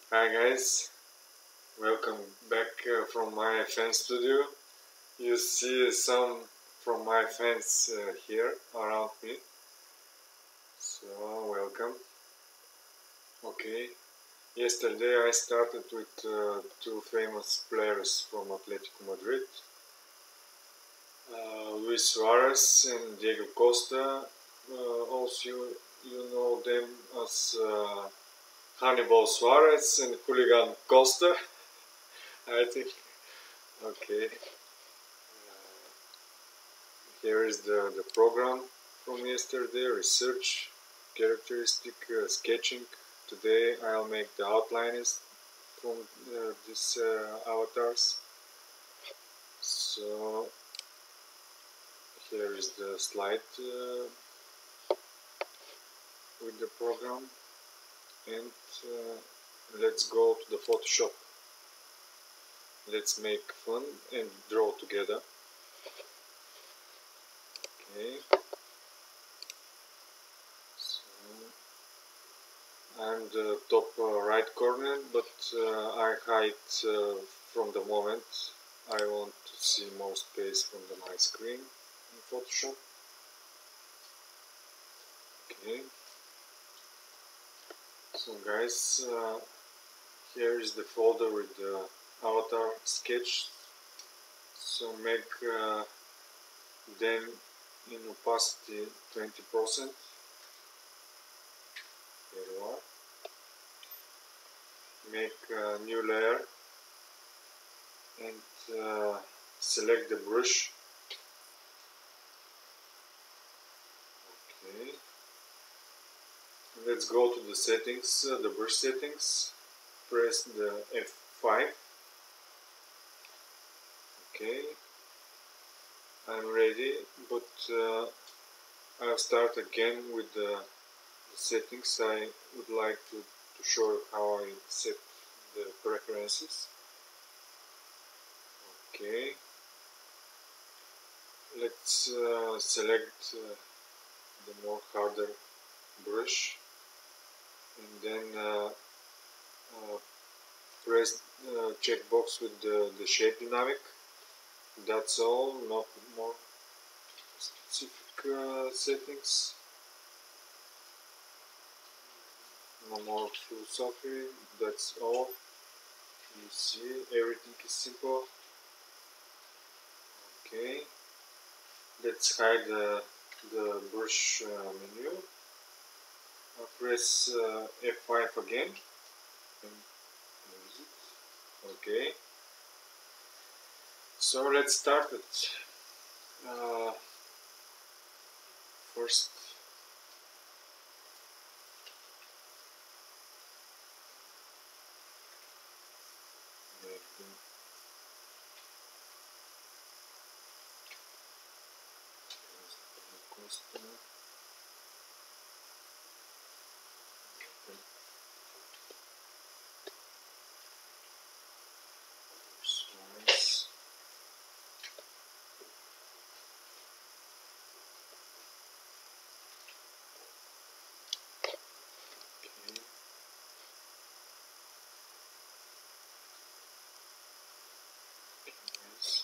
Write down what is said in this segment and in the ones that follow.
Hi guys, welcome back from my fan studio. You see some from my fans here around me, so welcome. Okay, yesterday I started with two famous players from Atletico Madrid, Luis Suárez and Diego Costa. Also, you know them as Hannibal Suárez and Hooligan Costa, I think. Okay. Here is the program from yesterday, research, characteristic, sketching. Today I'll make the outlines from these avatars. So here is the slide with the program, and let's go to the Photoshop. Let's make fun and draw together. Okay. I'm the top right corner, but I hide from the moment I want to see more space from my screen in Photoshop. Okay. So guys, here is the folder with the avatar sketch. So make them in opacity 20%. There you are. Make a new layer and select the brush. Okay. Let's go to the settings, the brush settings. Press the F5. Okay. I'm ready, but I'll start again with the settings. I would like to show how I set the preferences. Okay. Let's select the more harder brush, and then press checkbox with the shape dynamic. That's all, not more specific settings. No more philosophy, that's all. You see, everything is simple. Okay. Let's hide the brush menu. Press F5 again. Okay. So let's start it. First, Costa. Suárez. Okay. Yes.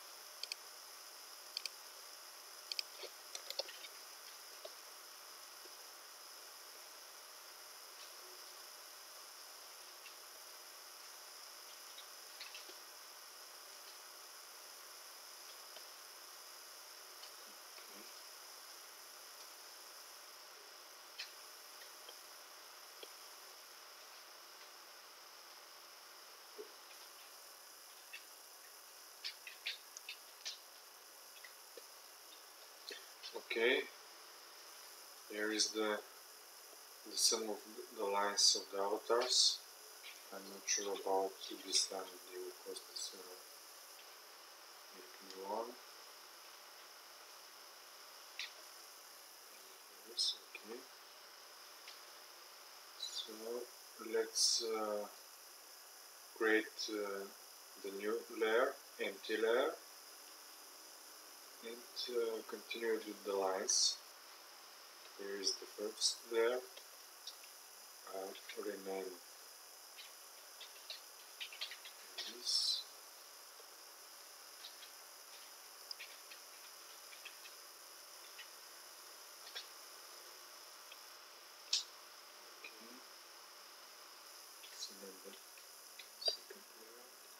Okay, here is the sum of the lines of the avatars. I'm not sure about this line because this making one. Yes, okay. So let's create the new layer, empty layer, and continue with the lines. Here is the first layer. I'll rename this. Okay. Select the second layer.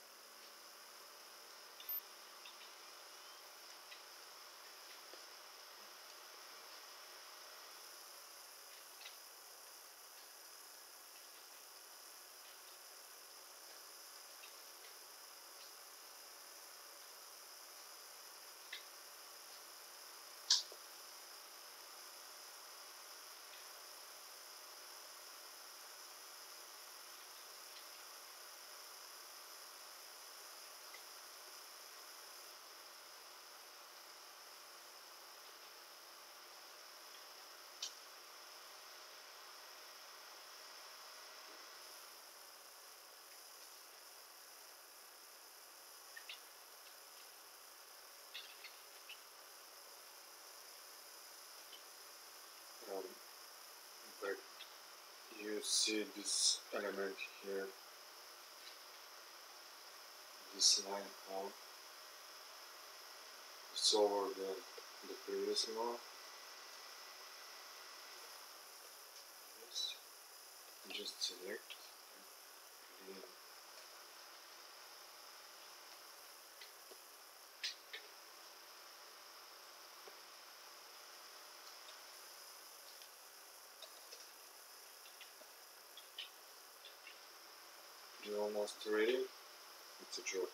But you see this element here, this line now, it's over the previous one. Yes. Just select and you're almost ready. It's a joke.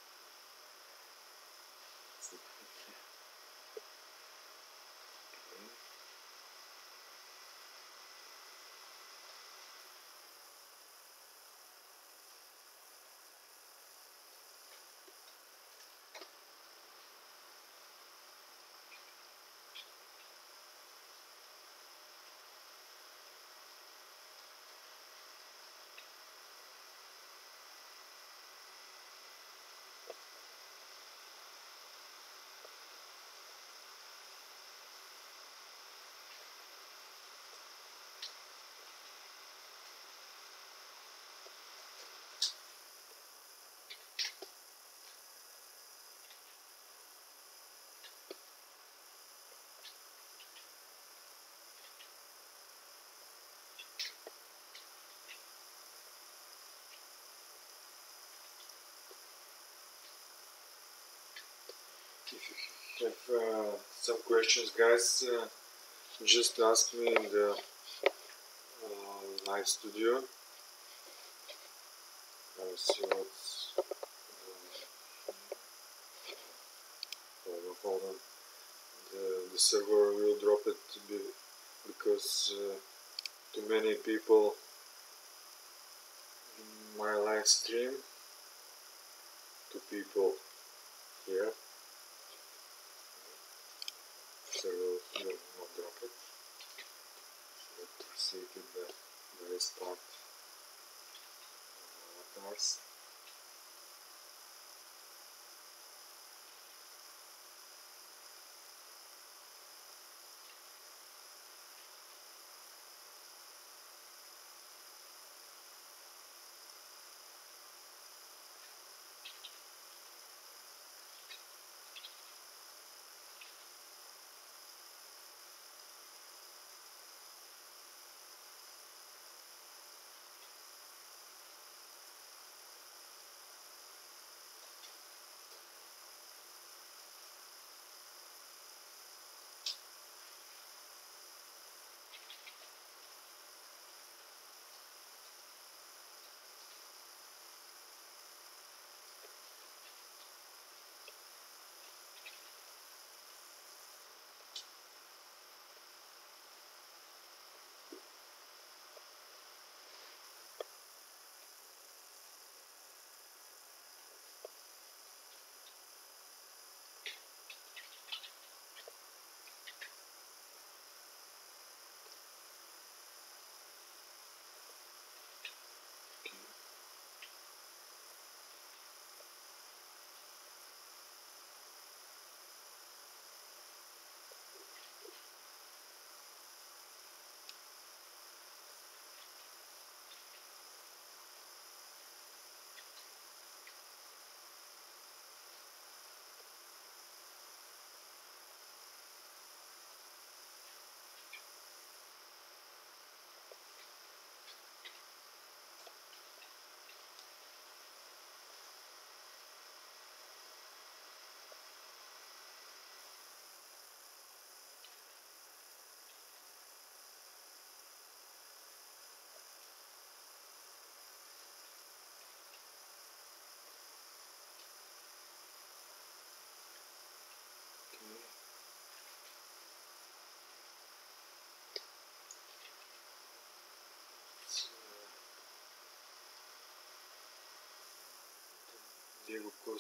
If you have some questions, guys, just ask me in the live studio. I'll see what's hold on. The server will drop it because too many people in my live stream. 2 people here. Server will not drop it. Let's proceed with the restart of avatars.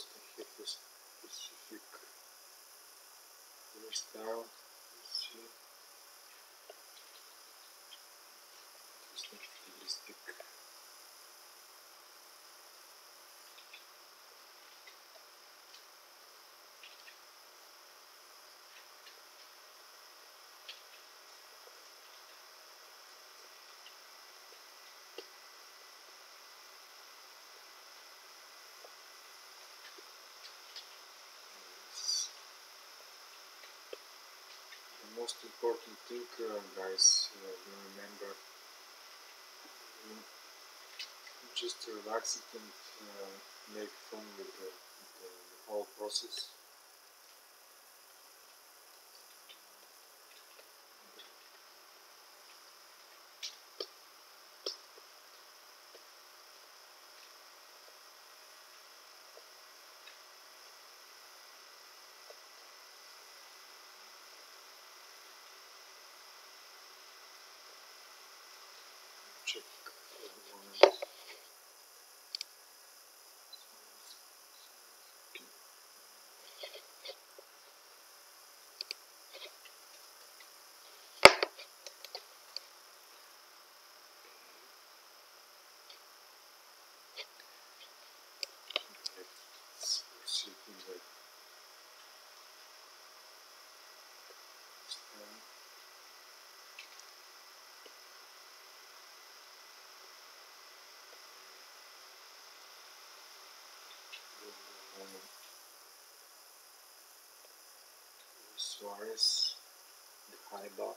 Costa have a specific hairstyle. Let's see. It's not realistic. The most important thing, guys, you remember, just relax it and make fun with the whole process. Check one. Let's proceed with the Suárez, the high bar.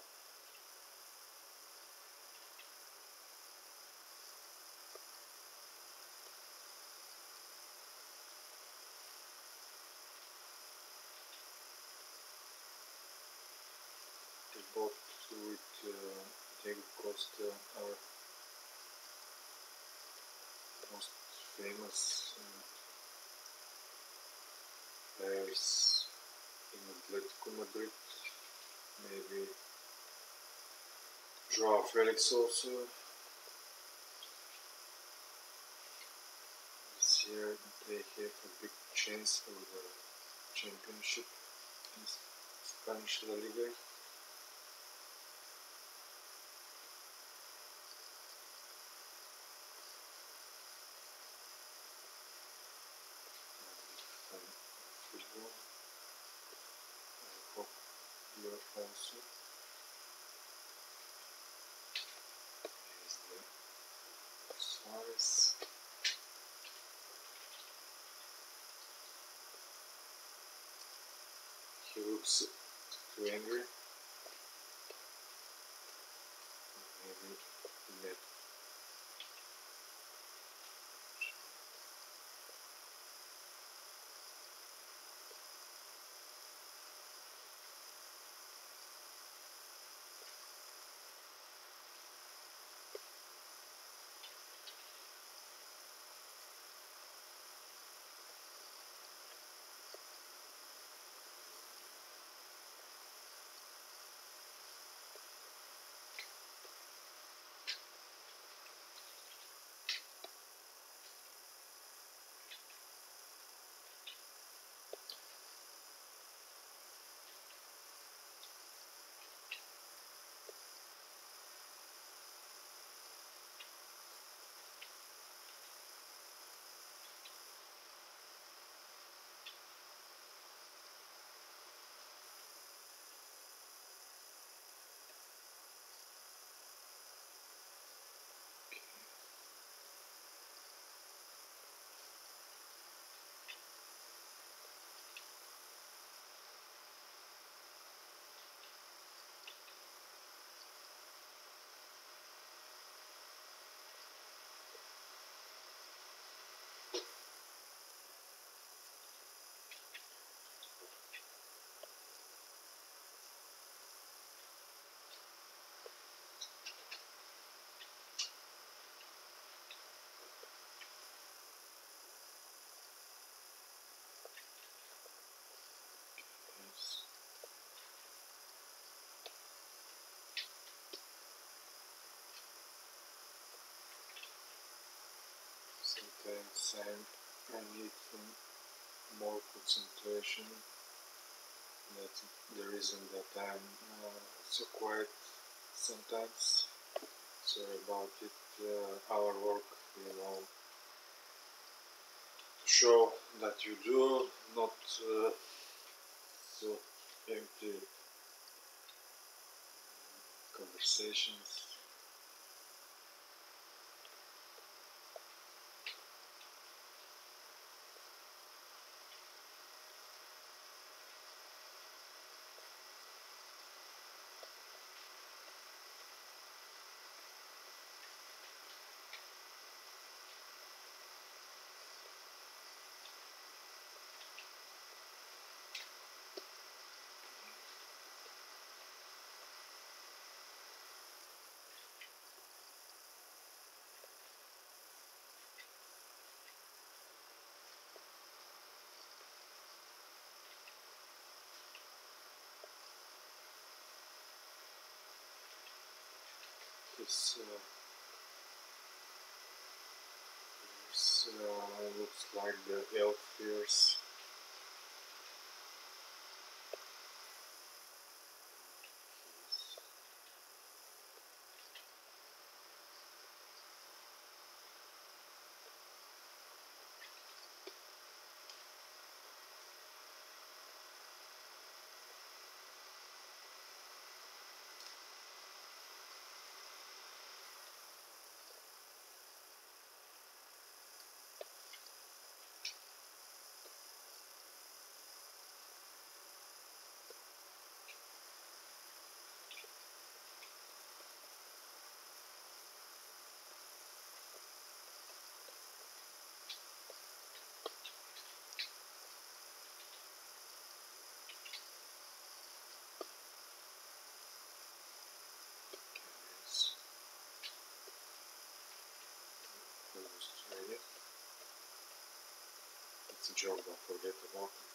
They both with Costa are most famous players in Atletico Madrid. Maybe Joao Felix also. This year they have a big chance for the championship in Spanish La Liga. Football. I hope you are also. Here's the Suárez. He looks too angry. Maybe mad. Sometimes I need some more concentration. That's the reason that I'm so quiet sometimes. Sorry about it. Our work, to show that you do, not so empty conversations. This looks like the elf ears. Almost ready. It's a joke, don't forget about it.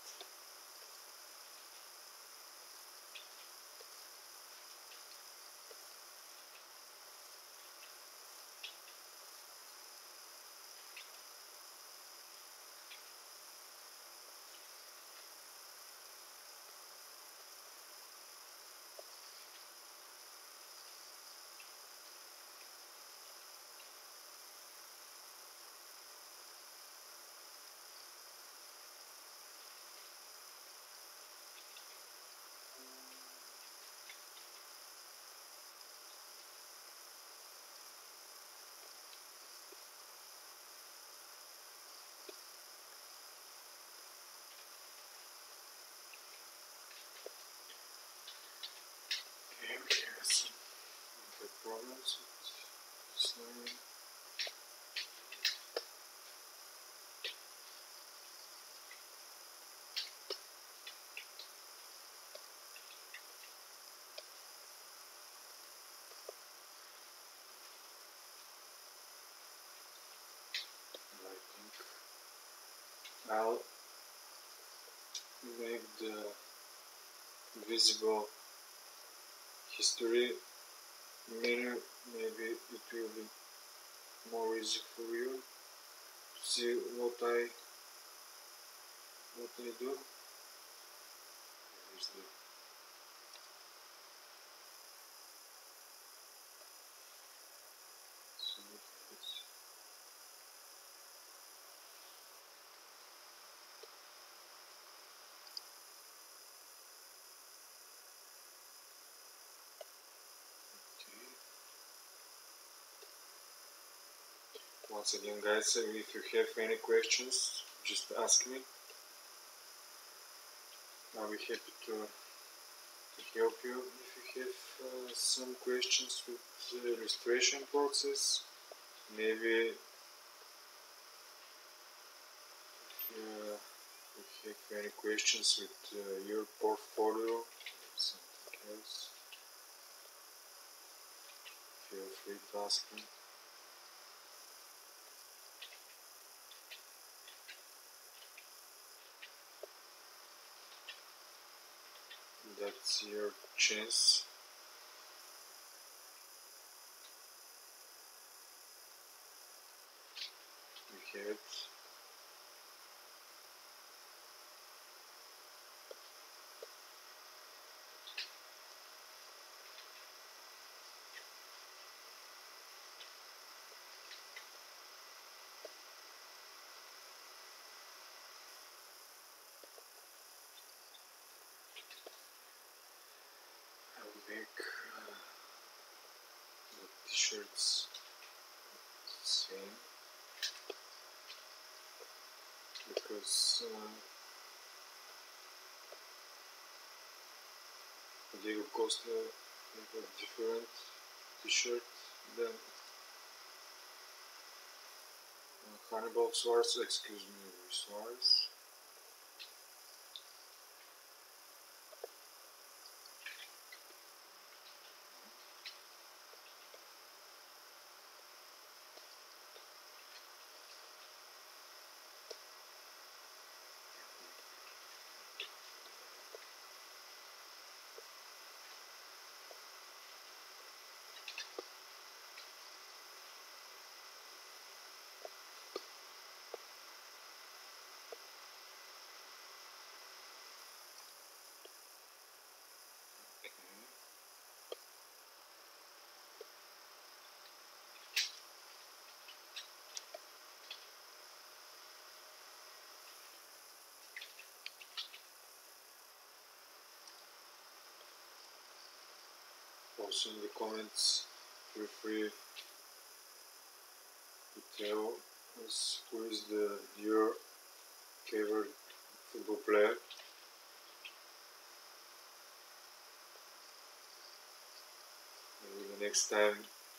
Okay, let's see. Okay, problems with sliding. I think I'll make the visible history menu. Maybe it will be more easy for you to see what I do. Here's the surface. Okay. Once again, guys, if you have any questions, just ask me. I'll be happy to help you if you have some questions with the illustration process. Maybe if you have any questions with your portfolio or something else, feel free to ask me. That's your chance. You have it. t-shirts same, because Diego Costa have a different t-shirt than Hannibal Suárez, excuse me, Suárez. Also in the comments, feel free to tell us who is your favorite football player. Maybe the next time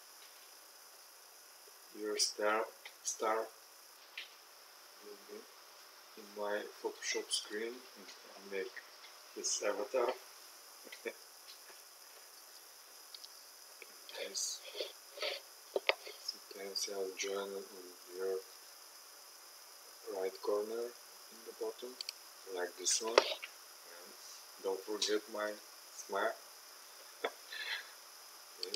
your star will be in my Photoshop screen and I'll make this avatar. Sometimes I'll join on your right corner in the bottom, like this one. And don't forget my smile. Okay.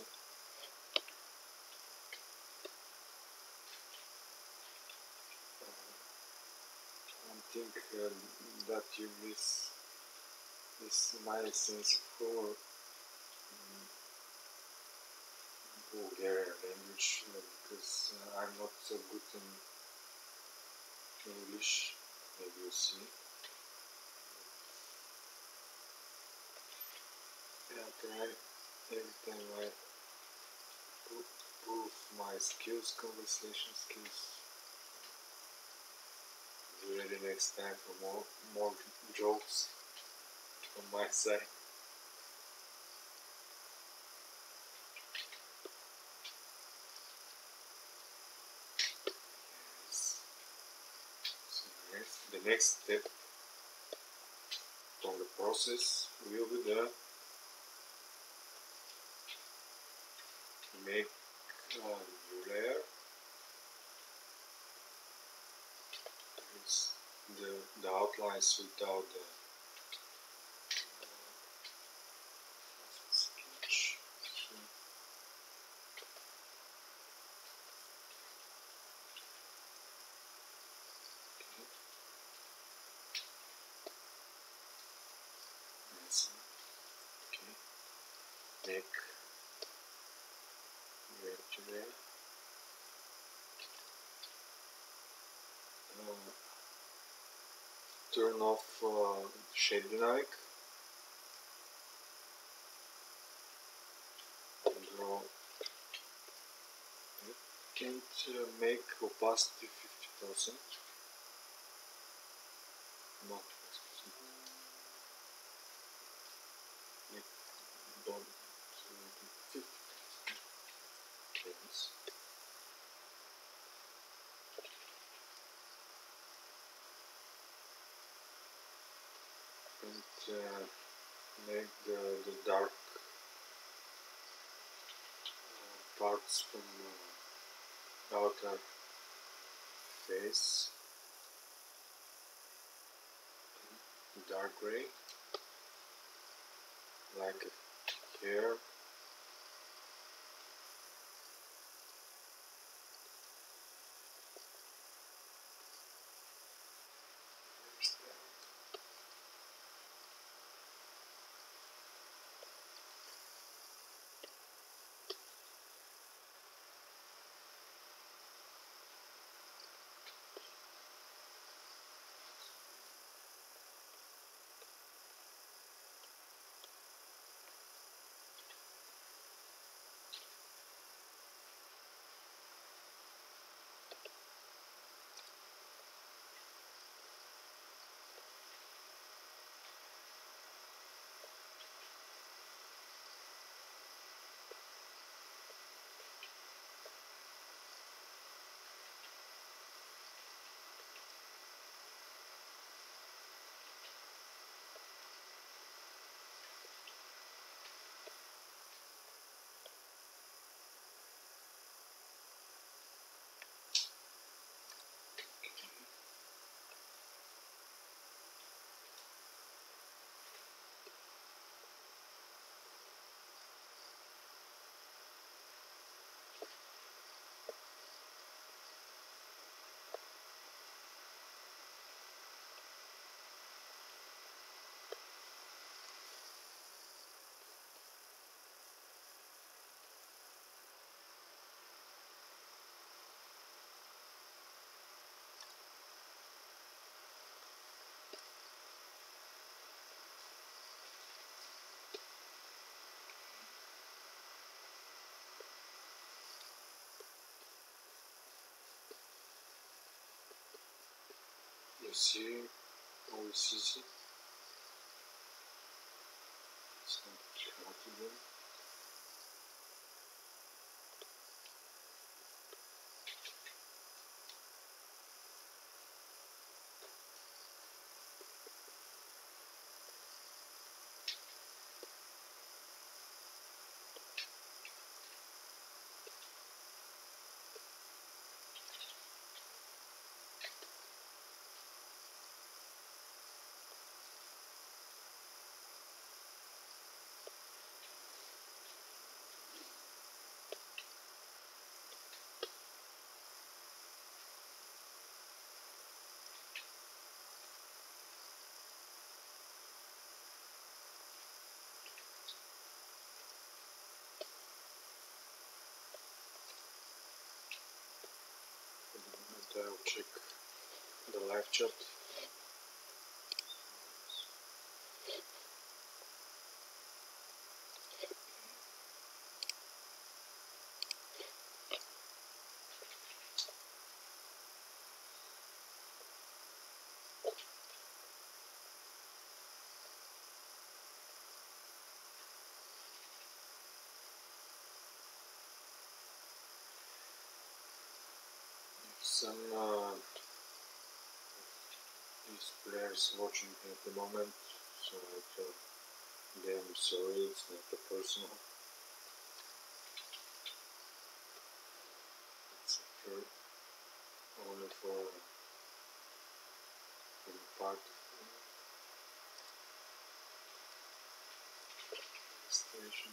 I think that you miss my sense for Bulgarian language because I'm not so good in English, maybe you see. I try every time I prove my skills, conversation skills. Be ready next time for more jokes on my side. The next step on the process will be the make a new layer. It's the outlines without the sketch. Make rectangle. Turn off shade dynamic. Draw. Can't make opacity 50%. Not don't 50%. Yes. And make the dark parts from outer face dark gray, like here. see always easy. It's not hard to do. I'll check the live chat. Some these players watching at the moment, so I tell them sorry, it's not a personal. It's only for part of the station.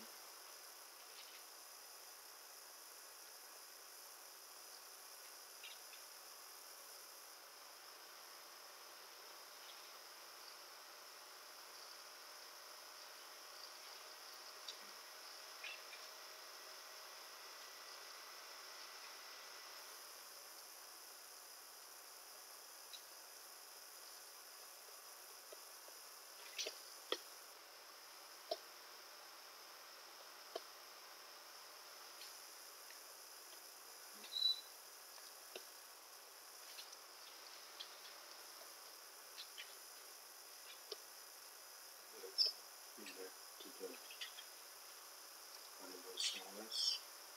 Let's go back to the Suárez.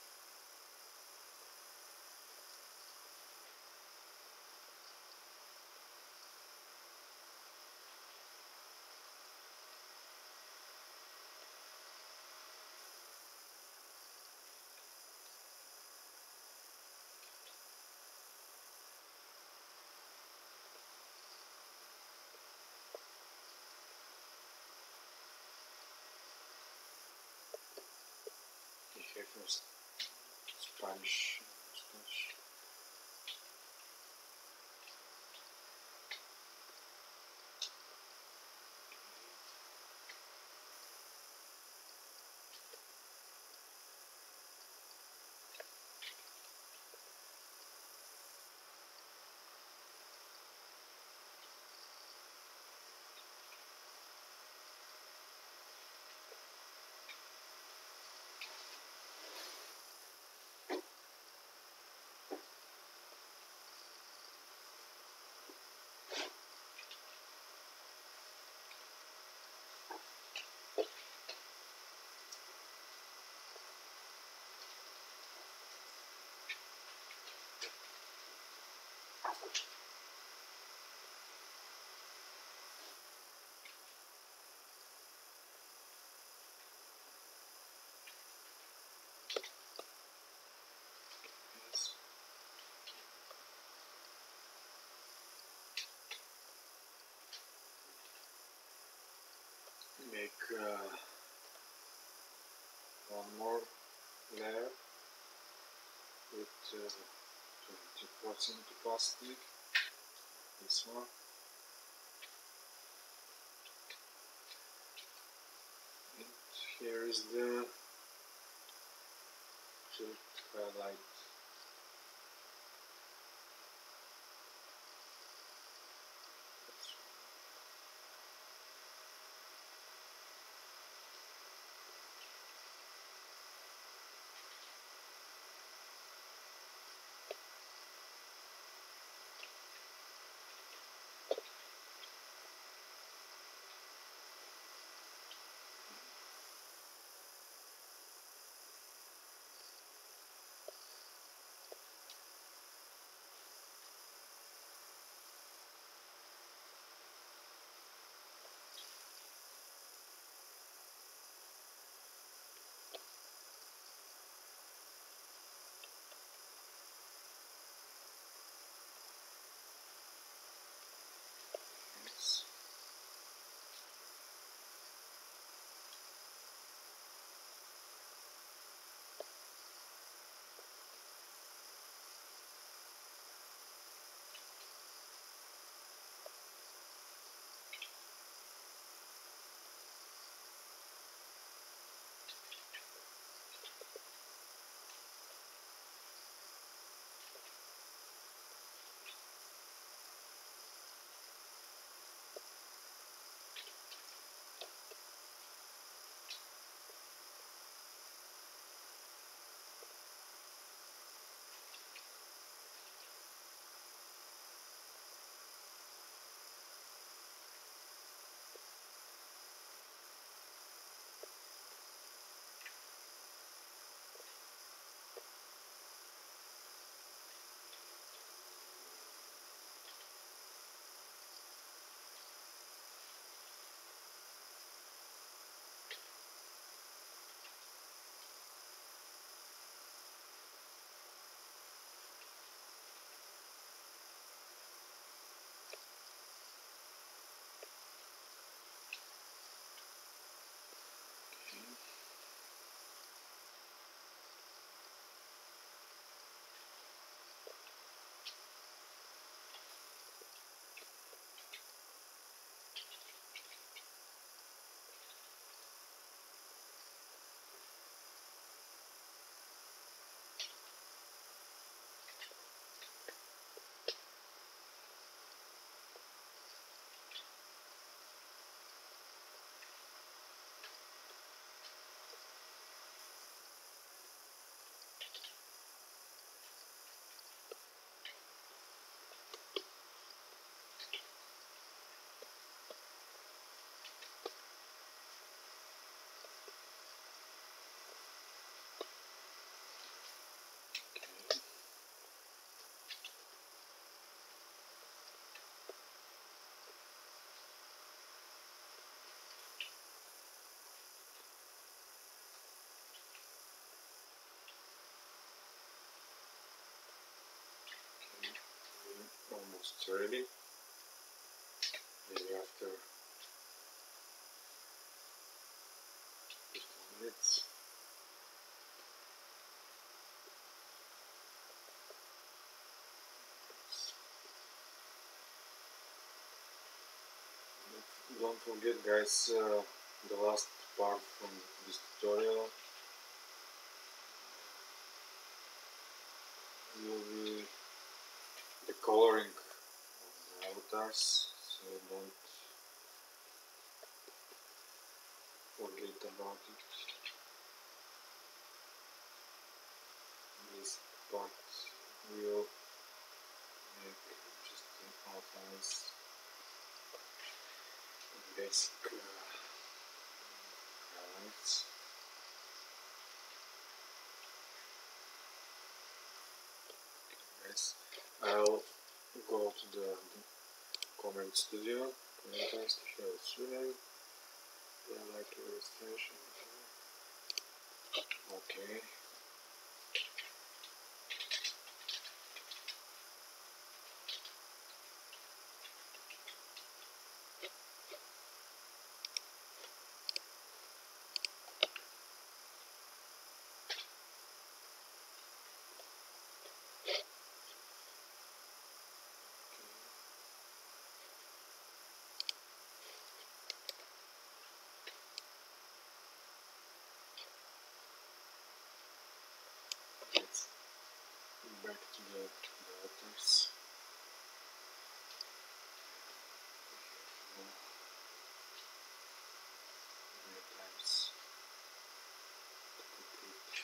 He has Spanish mustache. Make one more layer with 20% opacity, this one, and here is the highlight. ready. Maybe after 15 minutes. Don't forget, guys, the last part from this tutorial will be the coloring of the avatars, so don't forget about it. This part will make just outlines and basic highlights. Guys, I'll go to the comment studio, comments to share Suárez. I like illustration. Okay. Let's go back to the authors. Many times to complete.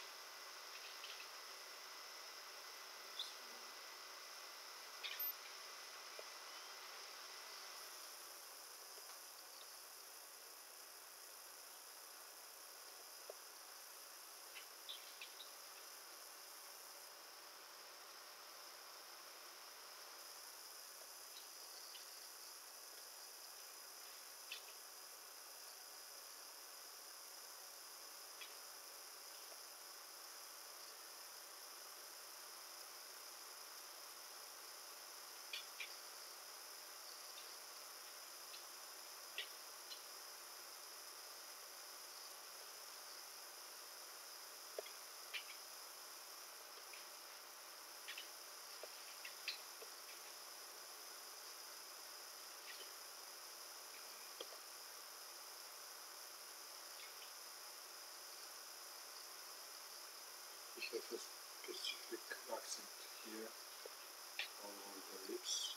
We have a specific accent here on the lips.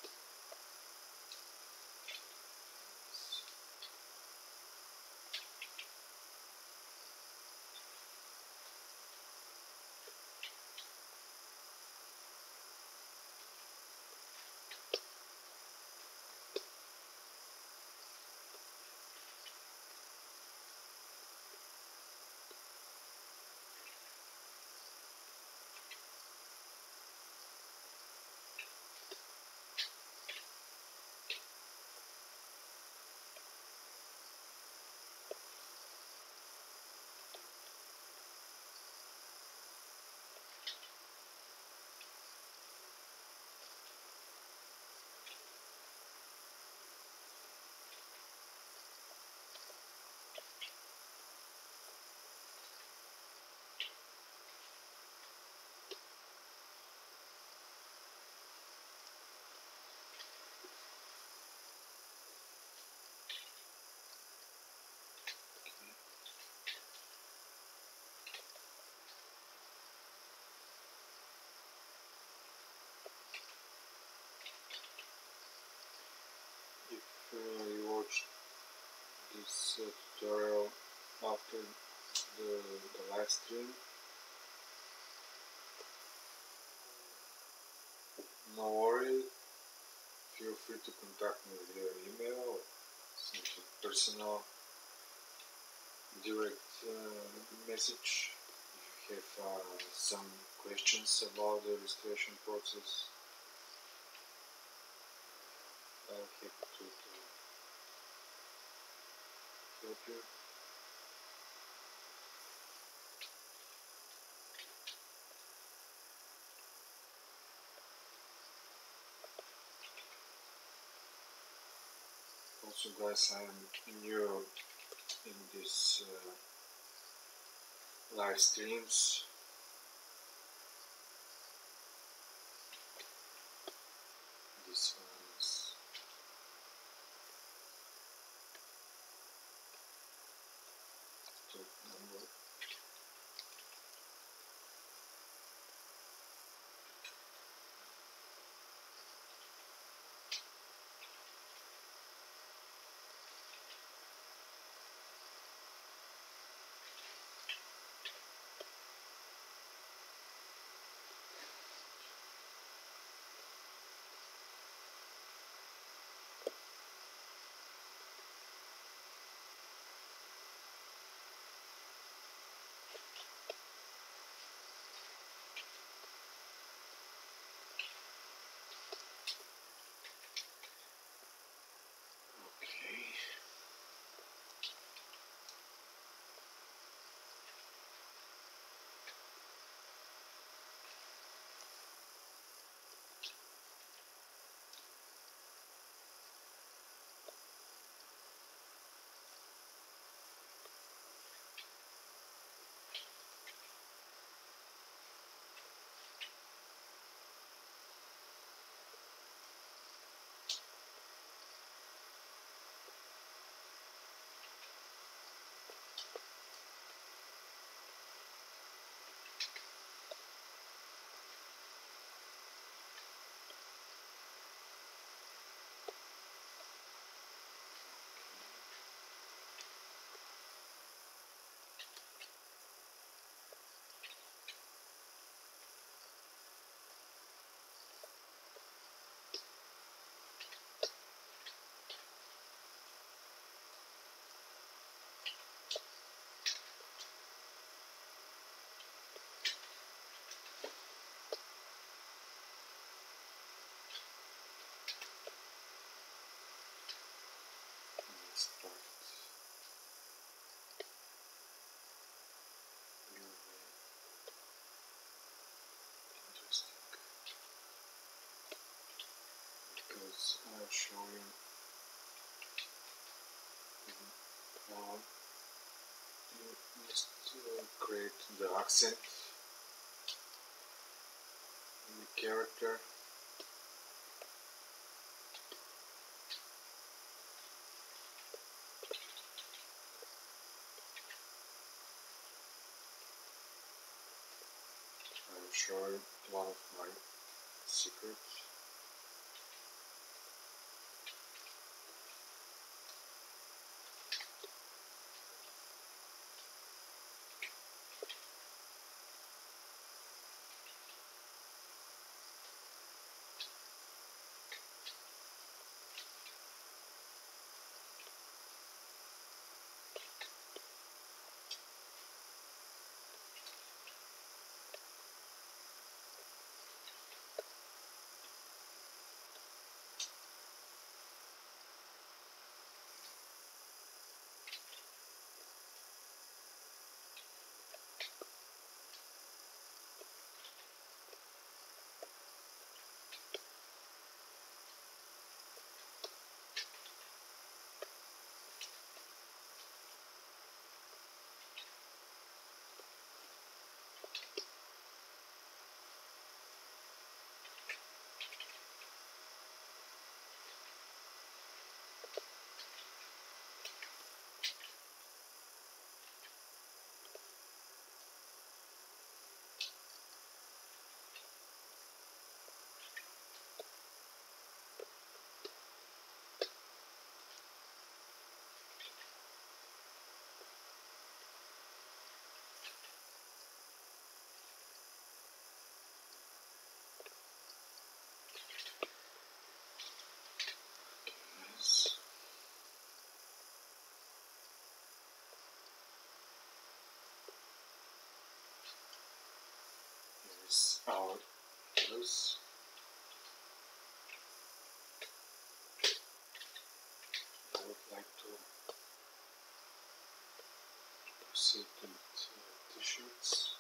If you watch this tutorial after the live stream, no worry, feel free to contact me via email or simply personal direct message if you have some questions about the illustration process. I'll have to help you. So guys, I'm new in this live streams. This one is top number. Okay. Let's start. Interesting. Because I'm showing how you must create the accent in the character. I'm showing one of my secrets. Yes. Here's our house. I would like to proceed with t-shirts.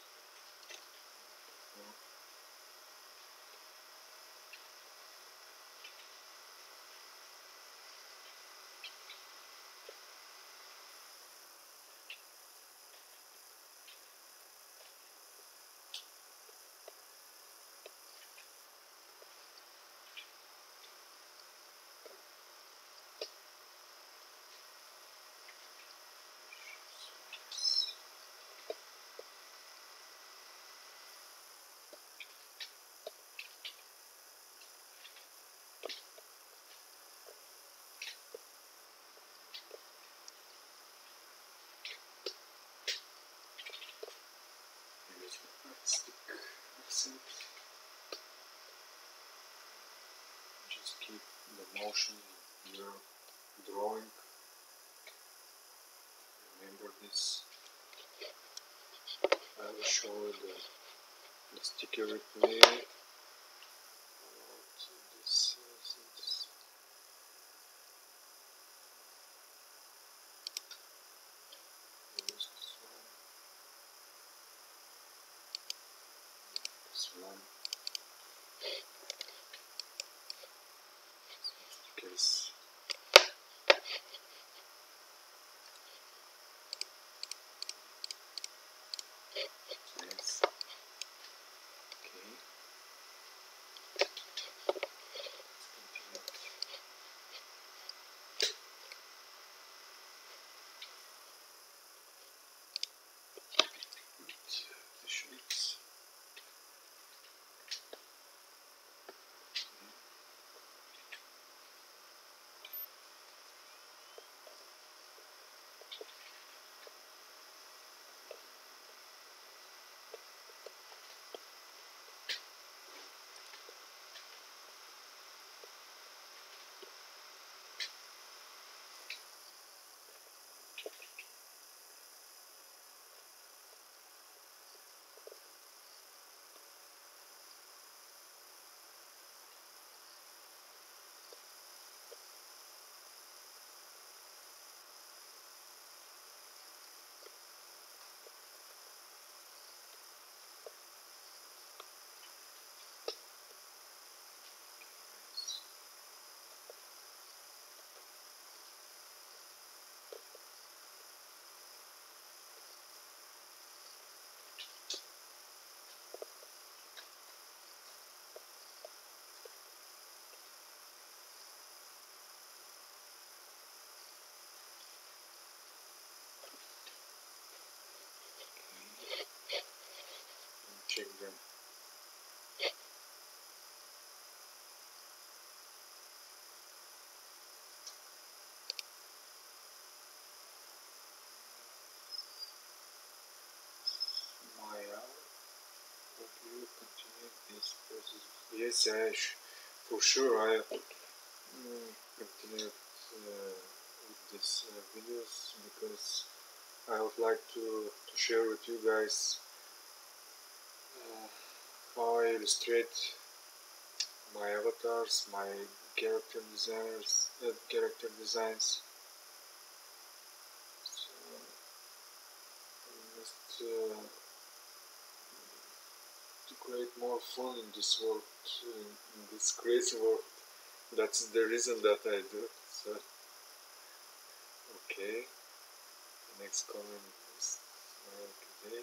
motion in your drawing. Remember this. I will show you the sticker with me. This. This one. Stickers. Nice. Okay. The shapes. Check them. Maya, hope you continue this process. Yes, for sure I continued with these videos because I would like to share with you guys how I illustrate my avatars, my character designs. So just to create more fun in this world, in this crazy world. That's the reason that I do it. So okay, the next comment is today.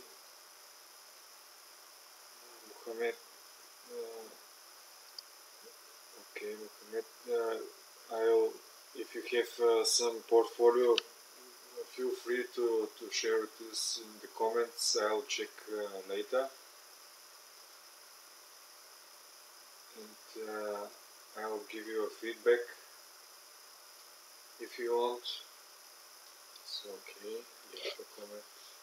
Mohammed. Okay, Mohammed. I'll, if you have some portfolio, feel free to share this in the comments. I'll check later. And I'll give you a feedback if you want. So okay, leave a comment.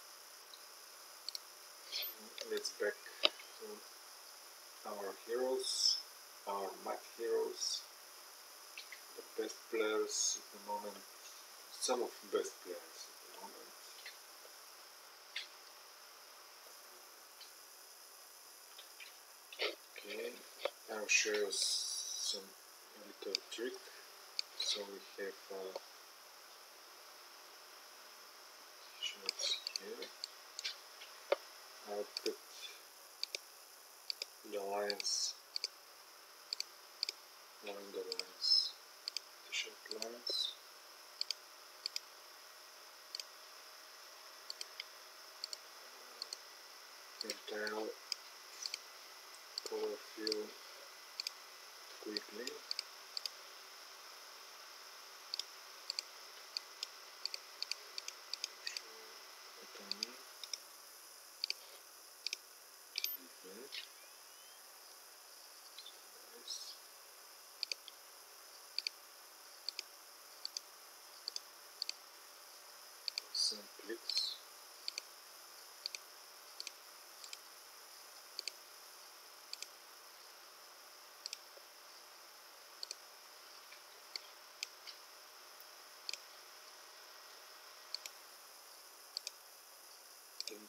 Let's back to our heroes, our math heroes, the best players at the moment, some of the best players at the moment. Okay, I'll show you some little trick. So we have shots here. I'll put the lines along the lines, the short lines. And I'll color fill quickly. Some clicks.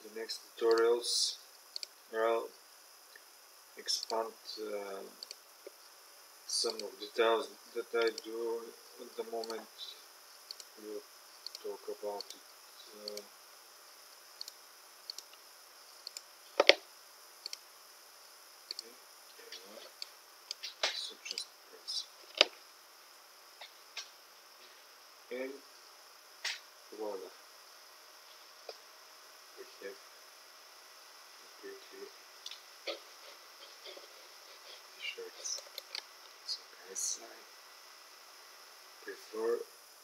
the next tutorials I'll expand some of the details that I do at the moment. We'll talk about it. So just press and voila, we have completely t-shirts. So guys, I prefer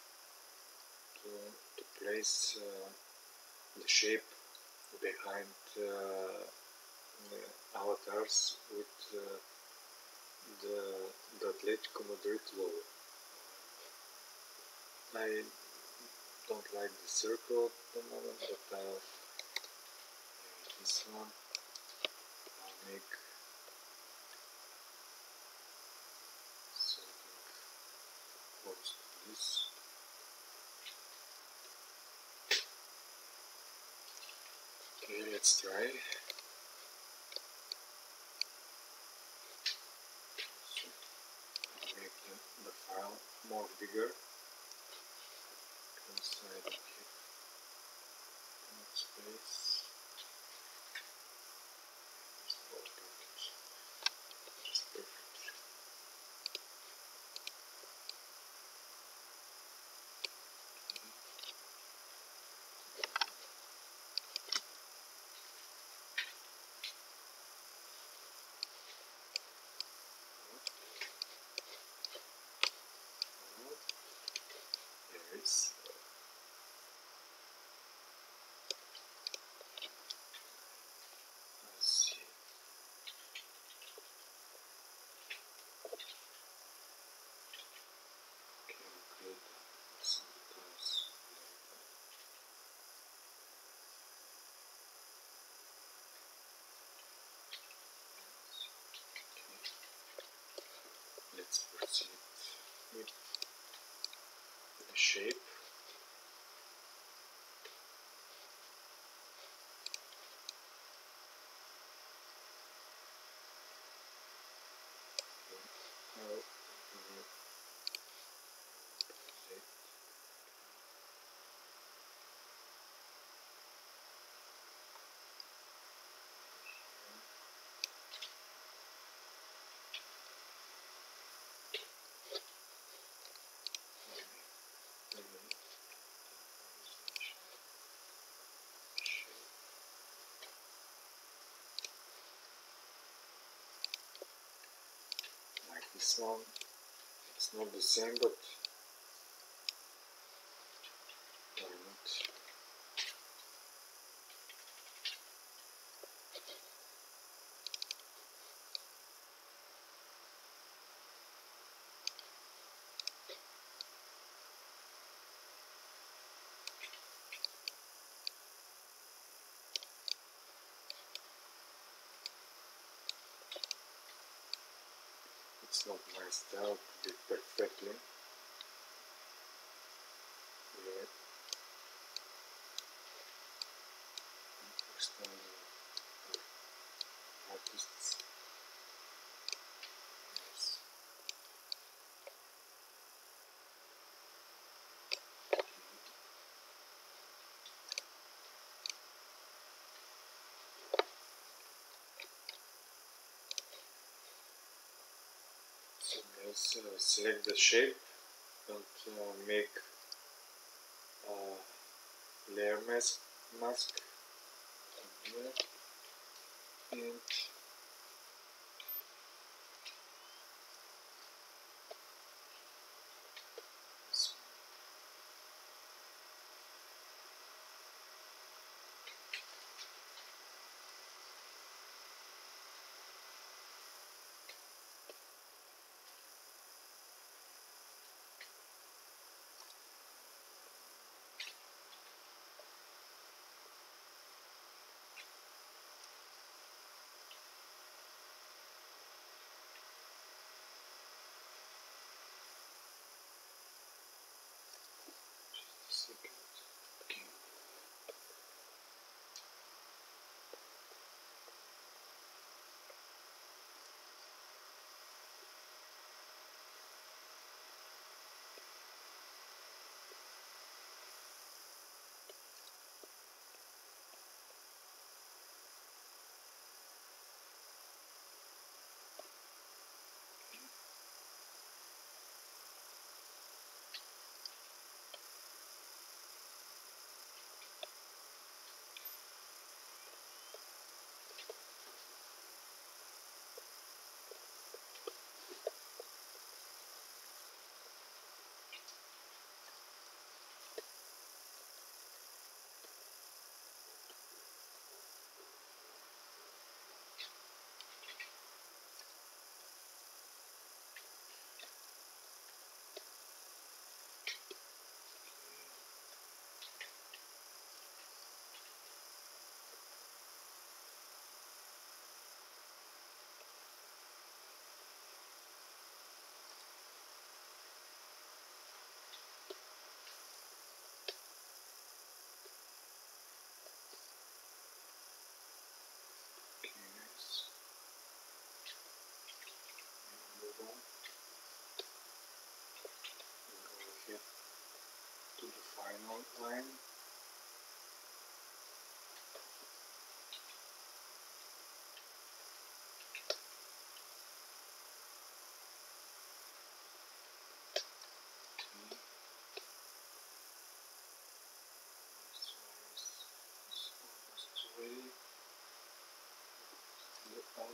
to place the shape behind the avatars with the Atletico Madrid logo. I don't like the circle at the moment, but I'll this one. I'll make something close to this. Okay, let's try. So I'll make the file more bigger. Inside of here, enough space. Just perfect. There is. Let's see. Okay, we'll create some details later. Okay. Let's proceed with the shape. Like this one, it's not the same, but why not? It's not my style to do perfectly. Yeah. Costa artists. Yes. So let's select the shape and make a layer mask here, and this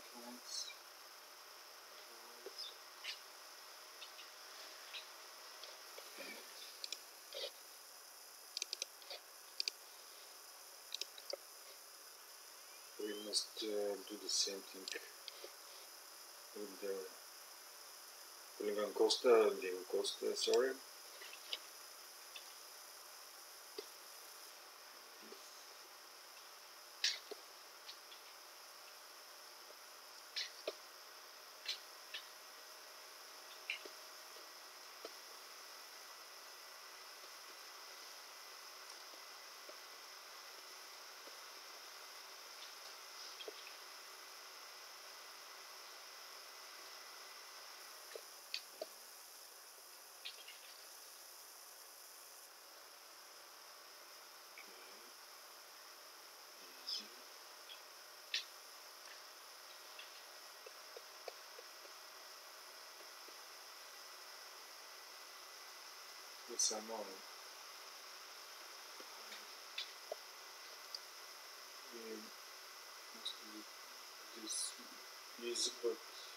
outlines. We must do the same thing with the Costa, sorry. Yes, I know. This easy, but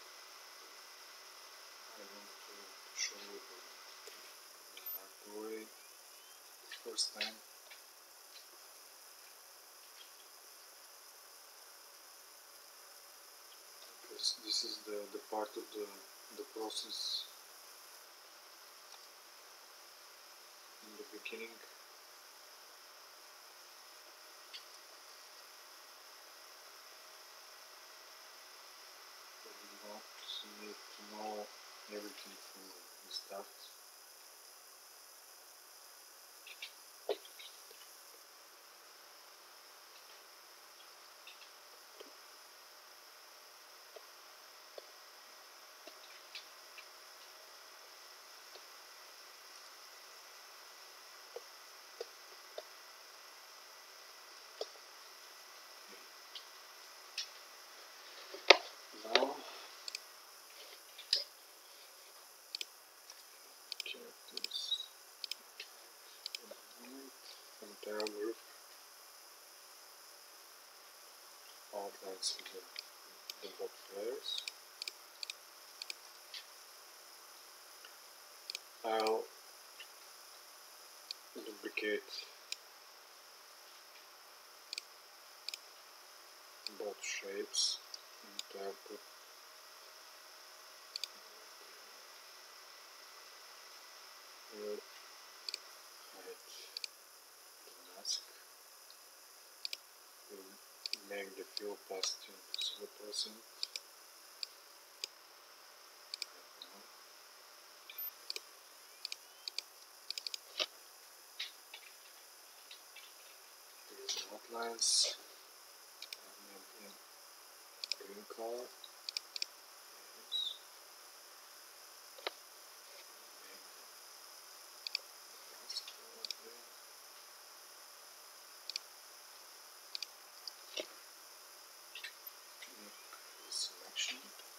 I want to show you the hard way first time. Because this is the part of the process in the beginning. You need to know everything from the start. Now, characters, entire group, outlines of the both layers. I'll duplicate both shapes and put will hide the mask. Will make the fill opacity to 0%. These outlines are made in green color. Yes. Selection.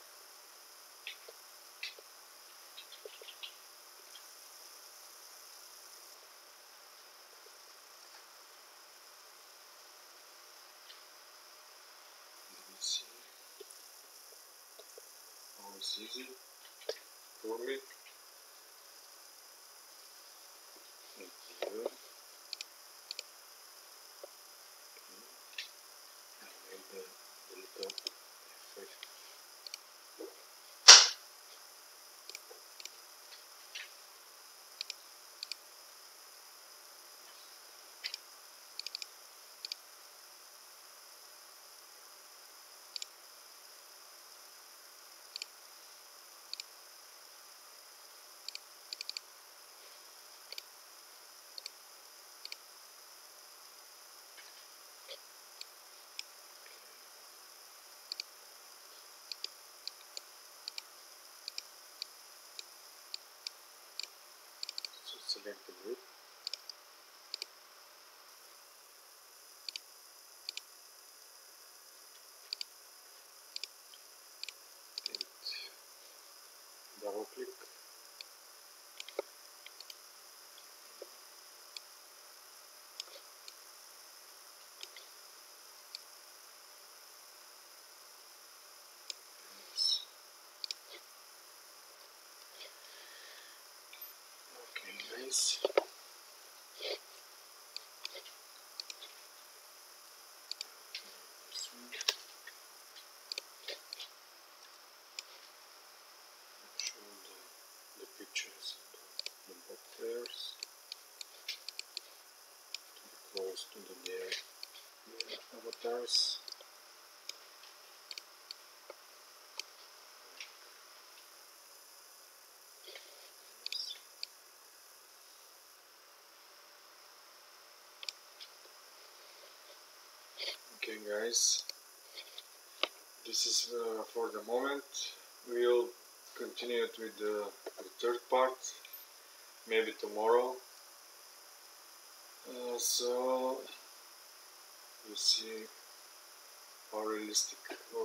Let me see. Always easy for me. And here. I made the little effect. So select the group. And double click. this. Show the pictures of the bot players close to their avatars. Okay guys, this is for the moment. We'll continue it with the third part, maybe tomorrow. So you see how realistic or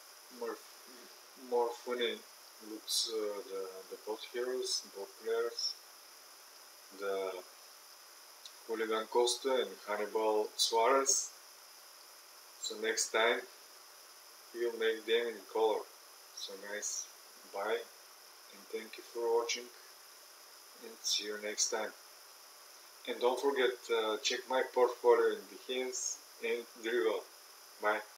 more funny looks the bot heroes, bot players, the hooligan Costa and Hannibal Suárez. So next time we'll make them in color. So guys, bye and thank you for watching and see you next time. And don't forget, check my portfolio in Behance and Drivel. Bye.